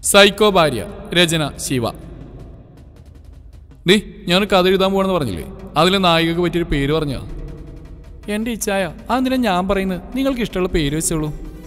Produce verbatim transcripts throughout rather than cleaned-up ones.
Psycho ഭാര്യ. രചന Shiva. D, ഞാൻ കഥ എഴുതാൻ പോകണമെന്ന് പറഞ്ഞില്ലേ? അതിലെ നായികക്ക് പറ്റിയൊരു പേര് പറഞ്ഞാ. എൻ്റെ ഇച്ഛായ അതെന്തിനാ ഞാൻ പറയുന്നത്? നിങ്ങൾക്ക് ഇഷ്ടമുള്ള പേര് വെച്ചോളൂ.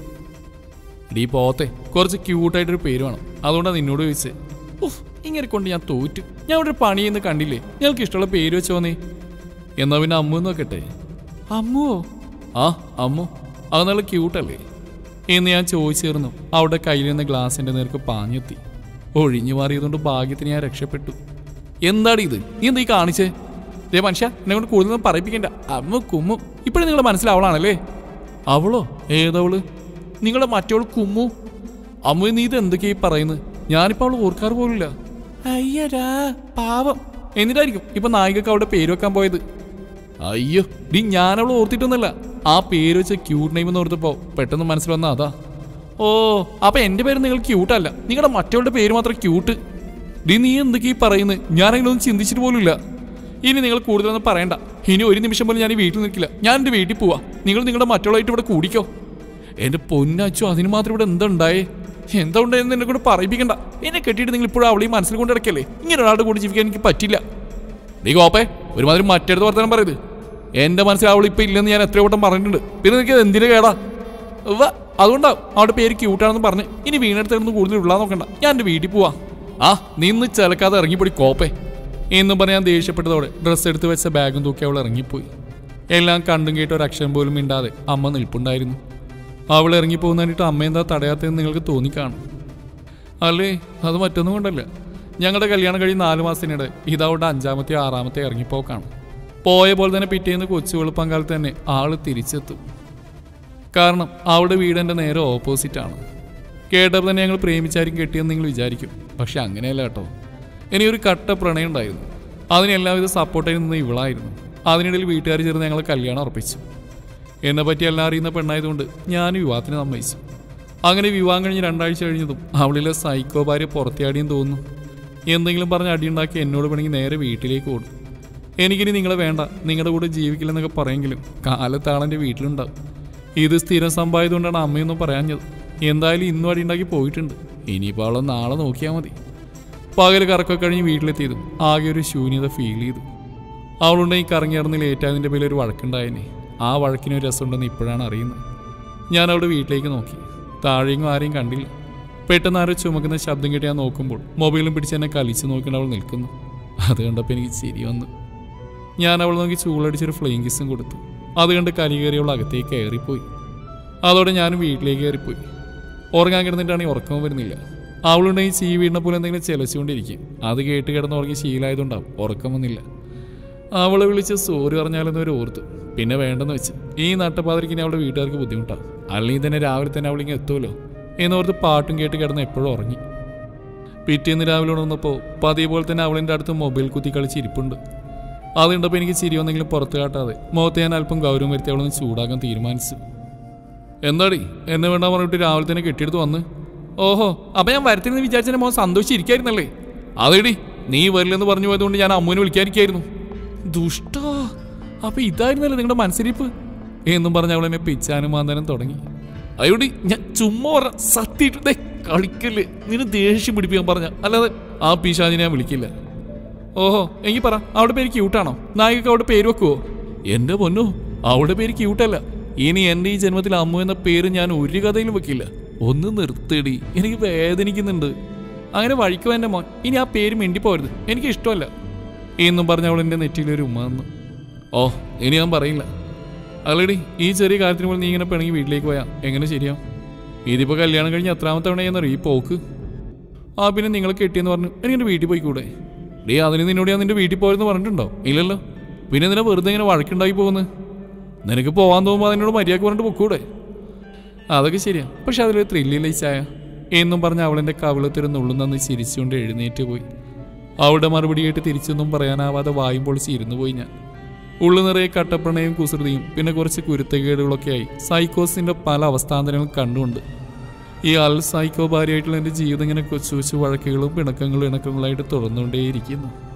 ഡീ പോത്തെ, കുറച്ച് ക്യൂട്ടായിട്ടൊരു പേര് വേണം, അതുകൊണ്ടാണ് നിന്നോട് ചോദിച്ചത്. ഉഫ്, ഇങ്ങനെ കൊണ്ട് ഞാൻ തോറ്റു. ഞാൻ ഇവിടെ ഒരു പണി ചെയ്യുന്ന കണ്ടില്ലേ? ഞങ്ങൾക്ക് ഇഷ്ടമുള്ള പേര് വെച്ചോന്നേ. എന്നാ പിന്നെ അമ്മു നോക്കട്ടെ. അമ്മുവോ? ആ അമ്മു, അത് നല്ല ക്യൂട്ടല്ലേ എന്ന് ഞാൻ ചോദിച്ചിരുന്നു. അവിടെ കയ്യിൽ നിന്ന് ഗ്ലാസിൻ്റെ നേർക്ക് പാഞ്ഞെത്തി. ഒഴിഞ്ഞു മാറിയതുകൊണ്ട് ഭാഗ്യത്തിന് ഞാൻ രക്ഷപ്പെട്ടു. എന്താടി ഇത്? നീ എന്താ ഈ കാണിച്ചേ? ദേ മനുഷ്യ, എന്നെ കൊണ്ട് കൂടുതലൊന്നും പറയിപ്പിക്കണ്ട. അമ്മ കുമ്മു ഇപ്പോഴും നിങ്ങളുടെ മനസ്സിലാവളാണല്ലേ? അവളോ? ഏതവള്? നിങ്ങളുടെ മറ്റവൾ കുമ്മു. അമ്മു, നീ ഇത് എന്തൊക്കെയായി പറയുന്നത്? ഞാനിപ്പോൾ അവൾ ഓർക്കാറ് പോലില്ല. അയ്യടാ പാവം. എന്നിട്ടായിരിക്കും ഇപ്പൊ നായികക്ക് അവിടെ പേര് വെക്കാൻ പോയത്. അയ്യോ ഡി, ഞാനവൾ ഓർത്തിട്ടൊന്നുമല്ല. ആ പേര് വെച്ച ക്യൂട്ട് നെയിം എന്ന് ഓർത്തപ്പോ പെട്ടെന്ന് മനസ്സിൽ വന്ന അതാ. ഓ, അപ്പൊ എന്റെ പേര് നിങ്ങൾ ക്യൂട്ടല്ല, നിങ്ങളുടെ മറ്റവളുടെ പേര് മാത്രം ക്യൂട്ട്. ഡി, നീ എന്തൊക്കെ ഈ പറയുന്നത്? ഞാനങ്ങനെ ഒന്നും ചിന്തിച്ചിട്ട് പോലുമില്ല. ഇനി നിങ്ങൾ കൂടുതലൊന്നും പറയണ്ട. ഇനി ഒരു നിമിഷം പോലും ഞാൻ ഈ വീട്ടിൽ നിൽക്കില്ല. ഞാൻ എൻ്റെ വീട്ടിൽ പോവാ. നിങ്ങൾ നിങ്ങളുടെ മറ്റുള്ളതായിട്ട് ഇവിടെ കൂടിക്കോ. എൻ്റെ പൊന്നച്ചു, അതിന് മാത്രം ഇവിടെ എന്താ ഉണ്ടായേ? എന്താ ഉണ്ടായെന്ന് എന്നെ കൂടെ പറയിപ്പിക്കണ്ട. എന്നെ കെട്ടിയിട്ട് നിങ്ങൾ ഇപ്പോഴും അവളെയും മനസ്സിൽ കൊണ്ട് ഇടയ്ക്കല്ലേ? ഇങ്ങനെ ഒരാളുടെ കൂടി ജീവിക്കാൻ എനിക്ക് പറ്റില്ല. നീ കോപ്പേ, ഒരുമാതിരി മറ്റേടത്ത് വർത്തമാനം പറയത്. എൻ്റെ മനസ്സിൽ അവൾ ഇപ്പം ഇല്ലെന്ന് ഞാൻ എത്രയോ വട്ടം പറഞ്ഞിട്ടുണ്ട്. പിന്നെ നിനക്ക് എന്തിനു കേടാ? വാ, അതുകൊണ്ടാവും അവളുടെ പേര് ക്യൂട്ടാണെന്ന് പറഞ്ഞ് ഇനി വീണെടുത്തിരുന്ന് കൂടുതൽ ഉള്ളാൻ നോക്കണ്ട. ഞാൻ എൻ്റെ വീട്ടിൽ പോവാ. ആ, നിന്ന് ചിലക്കാതെ ഇറങ്ങിപ്പോയി കോപ്പേ എന്നും പറഞ്ഞ് ഞാൻ ദേഷ്യപ്പെട്ടതോടെ ഡ്രസ്സ് എടുത്ത് വെച്ച ബാഗും തൂക്കി അവൾ ഇറങ്ങിപ്പോയി. എല്ലാം കണ്ടും കേട്ട ഒരു അക്ഷരം പോലും മിണ്ടാതെ അമ്മ നിൽപ്പുണ്ടായിരുന്നു. അവൾ ഇറങ്ങിപ്പോകുന്നതിനിട്ട് അമ്മ എന്താ തടയാത്തതെന്ന് നിങ്ങൾക്ക് തോന്നിക്കാണും അല്ലേ? അത് മറ്റൊന്നും കൊണ്ടല്ല. ഞങ്ങളുടെ കല്യാണം കഴിഞ്ഞ് നാല് മാസത്തിനിടെ ഇതവളുടെ അഞ്ചാമത്തെ ആറാമത്തെ ഇറങ്ങിപ്പോക്കാണ്. പോയ പോലെ തന്നെ പിറ്റേന്ന് കൊച്ചു വെളുപ്പങ്കാലത്ത് തന്നെ ആള് തിരിച്ചെത്തും. കാരണം അവളുടെ വീട് എൻ്റെ നേരെ ഓപ്പോസിറ്റാണ്. കേട്ടപ്പോൾ തന്നെ ഞങ്ങൾ പ്രേമിച്ചായിരിക്കും കെട്ടിയെന്ന് നിങ്ങൾ വിചാരിക്കും. പക്ഷെ അങ്ങനെയല്ല കേട്ടോ. ഇനിയൊരു കട്ട പ്രണയം ഉണ്ടായിരുന്നു. അതിന് എല്ലാവിധ സപ്പോർട്ടായി നിന്ന ഇവളായിരുന്നു. അതിനിടയിൽ വീട്ടുകാർ ചേർന്ന് ഞങ്ങൾ കല്യാണം ഉറപ്പിച്ചു. എന്നെ പറ്റി എല്ലാം അറിയുന്ന പെണ്ണായതുകൊണ്ട് ഞാൻ വിവാഹത്തിന് സമ്മതിച്ചു. അങ്ങനെ വിവാഹം കഴിഞ്ഞ് രണ്ടാഴ്ച കഴിഞ്ഞതും അവളിലെ സൈക്കോ ഭാര്യ പുറത്തിയാടിയും തോന്നുന്നു. എന്തെങ്കിലും പറഞ്ഞ് അടിയുണ്ടാക്കി എന്നോട് വേണമെങ്കിൽ നേരെ വീട്ടിലേക്ക് ഓടും. എനിക്കിനി നിങ്ങളെ വേണ്ട, നിങ്ങളുടെ കൂടെ ജീവിക്കില്ലെന്നൊക്കെ പറയെങ്കിലും കാലത്താളെൻ്റെ വീട്ടിലുണ്ടാവും. ഇത് സ്ഥിരം സംഭവമായതുകൊണ്ടാണ് അമ്മയൊന്നും പറയാഞ്ഞത്. എന്തായാലും ഇന്നും അടിയുണ്ടാക്കി പോയിട്ടുണ്ട്. ഇനിയിപ്പോൾ അവളെ നാളെ നോക്കിയാൽ മതി. പകൽ കറക്കൊക്കെ കഴിഞ്ഞ് വീട്ടിലെത്തിയതും ആകെ ഒരു ശൂന്യത ഫീൽ ചെയ്തു. അവളുണ്ടെങ്കിൽ കറങ്ങിയിറന്ന് ലേറ്റായതിൻ്റെ പേരിൽ ഒരു വഴക്കുണ്ടായനെ. ആ വഴക്കിനൊരു രസമുണ്ടെന്ന് ഇപ്പോഴാണ് അറിയുന്നത്. ഞാൻ അവിടെ വീട്ടിലേക്ക് നോക്കി. താഴെയും ആരെയും കണ്ടില്ല. പെട്ടെന്ന് ആരോ ചുമക്കുന്ന ശബ്ദം കേട്ട് ഞാൻ നോക്കുമ്പോൾ മൊബൈലും പിടിച്ച് എന്നെ കളിച്ച് നോക്കിയിട്ട് അവൾ നിൽക്കുന്നു. അത് കണ്ടപ്പോൾ എനിക്ക് ചിരി വന്നു. ഞാൻ അവൾ നോക്കി ചൂളടിച്ചൊരു ഫ്ലെയിങ് കിസ്സും കൊടുത്തു. അത് കണ്ട് കലി കയറി അവൾ അകത്തേക്ക് കയറിപ്പോയി. അതോടെ ഞാനും വീട്ടിലേക്ക് കയറിപ്പോയി. ഉറങ്ങാൻ കിടന്നിട്ടാണെങ്കിൽ ഉറക്കം വരുന്നില്ല. അവളുണ്ടെങ്കിൽ ചീ വീടിനെ പോലെ എന്തെങ്കിലും ചെലച്ചുകൊണ്ടിരിക്കും. അത് കേട്ട് കിടന്ന് ഉറങ്ങി ശീലമായതുകൊണ്ടാവും ഉറക്കം വന്നില്ല. അവളെ വിളിച്ച് സോറി പറഞ്ഞാലെന്നവർ ഓർത്തു. പിന്നെ വേണ്ടെന്ന് വെച്ച്. ഈ നട്ടപ്പാതിരിക്കിനി അവളുടെ വീട്ടുകാർക്ക് ബുദ്ധിമുട്ടാണ്. അല്ലെങ്കിൽ തന്നെ രാവിലെ തന്നെ അവളിങ്ങനെ എത്തുമല്ലോ എന്നോർത്ത് പാട്ടും കേട്ട് കിടന്ന് എപ്പോഴും ഉറങ്ങി. പിറ്റേന്ന് രാവിലെ ഉണർന്നപ്പോൾ പതിയെ പോലെ തന്നെ അവളിൻ്റെ അടുത്ത് മൊബൈൽ കുത്തി കളിച്ച് ഇരിപ്പുണ്ട്. അതുകൊണ്ടപ്പോൾ എനിക്ക് ചിരി വന്നെങ്കിലും പുറത്ത് കാട്ടാതെ മുഖത്ത് ഞാൻ അല്പം ഗൗരവം വരുത്തി അവളൊന്ന് ചൂടാക്കാൻ തീരുമാനിച്ചു. എന്താടി എന്നെ വേണ്ട പറഞ്ഞിട്ട് രാവിലെ തന്നെ കെട്ടിയെടുത്ത് വന്ന്? ഓഹോ, അപ്പം ഞാൻ വരത്തില്ലെന്ന് വിചാരിച്ചെന്നെ മോൻ സന്തോഷിച്ചിരിക്കായിരുന്നല്ലേ? അതേടി, നീ വരില്ലെന്ന് പറഞ്ഞു പോയതുകൊണ്ട് ഞാൻ അമ്മുവിനെ വിളിക്കാതിരിക്കായിരുന്നു. ദുഷ്ടോ, അപ്പം ഇതായിരുന്നല്ലേ നിങ്ങളുടെ മനസ്സിരിപ്പ് എന്നും പറഞ്ഞ് അവളെന്നെ പിച്ചാനും മാന്താനും തുടങ്ങി. അയോടി, ഞാൻ ചുമ്മാ പറ, സത്യമായിട്ട് കളിക്കല്ലേ. നിന്നെ ദേഷ്യം പിടിപ്പിക്കാൻ പറഞ്ഞ, അല്ലാതെ ആ പിശാചിനെ ഞാൻ വിളിക്കില്ല. ഓഹോ, എങ്കിൽ പറ, അവിടെ പേര് ക്യൂട്ടാണോ? നായികക്ക് അവിടെ പേര് വെക്കുവോ? എൻ്റെ പൊന്നോ, അവിടെ പേര് ക്യൂട്ടല്ല. ഇനി എൻ്റെ ഈ ജന്മത്തിൽ അമ്മു എന്ന പേര് ഞാൻ ഒരു കഥയിലും വെക്കില്ല. ഒന്ന് നിർത്തേടി, എനിക്ക് വേദനിക്കുന്നുണ്ട്. അങ്ങനെ വഴിക്കോ എൻ്റെ മോൻ. ഇനി ആ പേര് മിണ്ടിപ്പോരുത്, എനിക്ക് ഇഷ്ടമല്ല എന്നും പറഞ്ഞ അവൾ എൻ്റെ നെറ്റിയിലൊരു ഉമ്മ വന്നു. ഓ, ഇനി ഞാൻ പറയില്ല. അല്ലടി, ഈ ചെറിയ കാര്യത്തിന് പോലെ നീ ഇങ്ങനെ പിണങ്ങി വീട്ടിലേക്ക് പോയാൽ എങ്ങനെ ശരിയാവും? ഇതിപ്പോൾ കല്യാണം കഴിഞ്ഞ് എത്രാമത്തെ തവണ എന്നറിയും ഈ പോക്ക്. ആ പിന്നെ നിങ്ങളെ കെട്ടിയെന്ന് പറഞ്ഞു എനിക്കെൻ്റെ വീട്ടിൽ പോയിക്കൂടെ? ഡേ, അതിന് നിന്നോട് ഞാൻ നിൻ്റെ വീട്ടിൽ പോയെന്ന് പറഞ്ഞിട്ടുണ്ടോ? ഇല്ലല്ലോ. പിന്നെ നിന്നെ വെറുതെ ഇങ്ങനെ വഴക്കുണ്ടാക്കി പോകുന്നത്. നിനക്ക് പോകാൻ തോന്നുമ്പോൾ അതിനോട് മര്യാദക്ക് പറഞ്ഞിട്ട് പൊക്കൂടെ? അതൊക്കെ ശരിയാ, പക്ഷെ അതിലൊരു ത്രില്ലില്ല ഈ ചായ എന്നും പറഞ്ഞ് അവളെൻ്റെ കവിളത്തൊരു നുള്ളുന്നന്ന് ചിരിച്ചുകൊണ്ട് എഴുന്നേറ്റ് പോയി. അവളുടെ മറുപടി കേട്ട് തിരിച്ചൊന്നും പറയാനാവാതെ വായും പൊളിച്ച് ഇരുന്നു പോയി ഞാൻ. ഉള്ളു നിറയെ കട്ടപ്പണയും കുസൃതിയും പിന്നെ കുറച്ച് കുരുത്തക്കേടുകളൊക്കെയായി സൈക്കോസിൻ്റെ പല അവസ്ഥാന്തരങ്ങളും കണ്ടുകൊണ്ട് ഈ അൽ സൈക്കോ ഭാര്യയായിട്ടുള്ള എൻ്റെ ജീവിതം ഇങ്ങനെ കൊച്ചു കൊച്ചു വഴക്കുകളും പിണക്കങ്ങളും ഇണക്കങ്ങളായിട്ട് തുടർന്നുകൊണ്ടേയിരിക്കുന്നു.